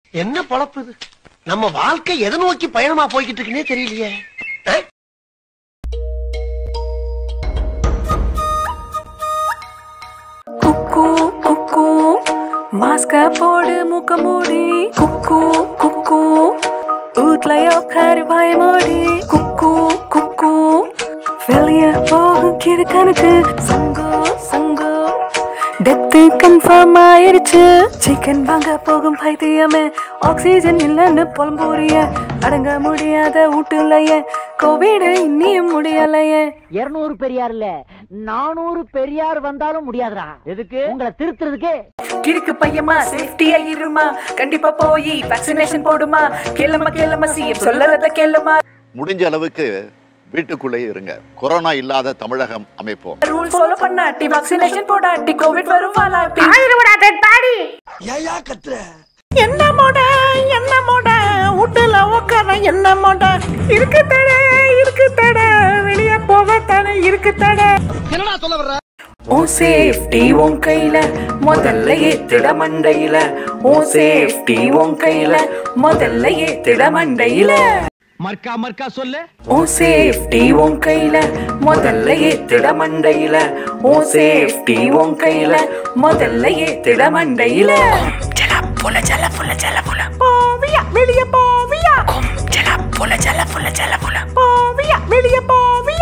என்ன பொழப்பு இது? நம்ம வாழ்க்கை எதை நோக்கி பயணமா போய்கிட்டு இருக்குன்னே தெரியலையே. குக்கு குக்கு மாஸ்க போடு மூக்க மூடி குக்கு குக்கு ஊட்லயோ கருவாய் மூடி குக்கு குக்கு வெளிய போகும் கிறுக்கனுக்கு சங்கோ சங்கோ டெத்து கன்ஃபார்ம் ஆயிடுச்சு. சிக்கன் வாங்க போகும் பைத்தியமே ஆக்சிஜன் இல்லைன்னு புலம்புறிய அடங்க முடியாத வீட்டுலையே கோவிட் இன்னியும் முடியலையே. 200 பெரியார் இல்ல 400 பெரியார் வந்தாலும் முடியாதுடா. எதுக்கு? உங்களை திருத்துறதுக்கு. கிறுக்கு பையமா சேஃப்டியா இருமா, கண்டிப்பா போய் வேக்சினேஷன் போடுமா, கேளமா சிஎம் சொல்லறத கேளுமா. முடிஞ்ச அளவுக்கு வீட்டுக்குள்ளே இருங்க. கொரோனா இல்லாத தமிழகம் அமைப்போம். ரூல் ஃபாலோ பண்ணாட்டி வேக்சினேஷன் போடாட்டி கோவிட் வரும் வாலாட்டி. ஆயிருடா டெட் பாடி. ஏயா கத்துற? என்ன மோட வீட்டுல உட்கார என்ன மோட இருக்கு தட வெளிய போக தானே இருக்கு தட. என்னடா சொல்ல வர்ற? உன் சேஃப்டி உன் கையில முதல்ல ஏத்திட மண்டையில. உன் சேஃப்டி உன் கையில முதல்ல ஏத்திட மண்டையில. மர்க்கா சொல்லு. உன் சேஃப்டி உன் கையில முதல்ல ஏத்திட மண்டையில. உன் சேஃப்டி உன் கையில முதல்ல ஏத்திட மண்டையில. ஜல புல போவியா வெளிய போவியா. ஜல புல போவியா வெளிய போவியா.